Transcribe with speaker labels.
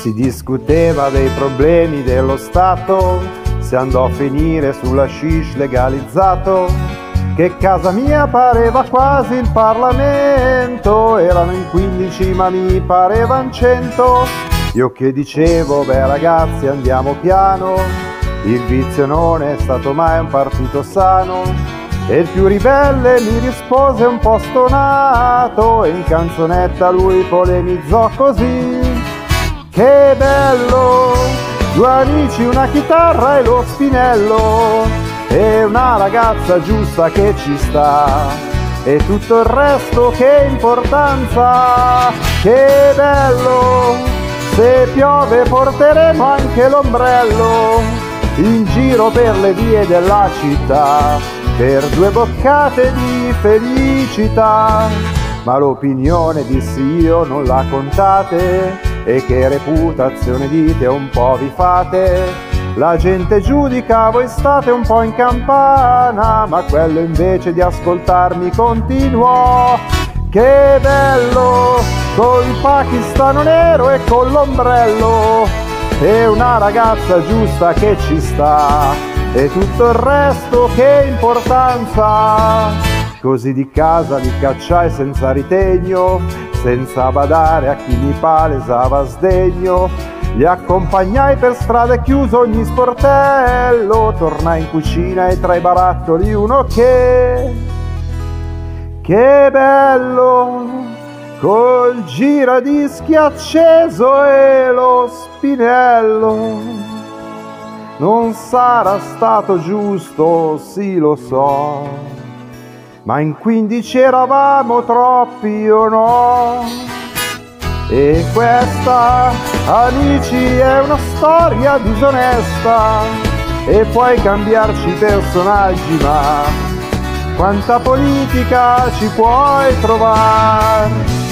Speaker 1: Si discuteva dei problemi dello Stato, si andò a finire sull'hashish legalizzato, che casa mia pareva quasi il Parlamento, erano in 15 ma mi parevan 100. Io che dicevo, beh ragazzi andiamo piano, il vizio non è stato mai un partito sano, e il più ribelle mi rispose un po' stonato, e in canzonetta lui polemizzò così: che bello, due amici, una chitarra e lo spinello, e una ragazza giusta che ci sta, e tutto il resto che importanza. Che bello, se piove porteremo anche l'ombrello in giro per le vie della città, per due boccate di felicità. Ma l'opinione, dissi io, non la contate, e che reputazione dite un po' vi fate. La gente giudica, voi state un po' in campana, ma quello invece di ascoltarmi continuò: che bello, col pakistano nero e con l'ombrello, e una ragazza giusta che ci sta, e tutto il resto che importanza. Così di casa li cacciai senza ritegno, senza badare a chi mi palesava sdegno. Li accompagnai per strada e chiuso ogni sportello, tornai in cucina e tra i barattoli uno che bello, col giradischi acceso e lo spinello. Non sarà stato giusto, sì lo so, ma in 15 eravamo troppi o no? E questa, amici, è una storia disonesta, e puoi cambiarci i personaggi, ma quanta politica ci puoi trovare?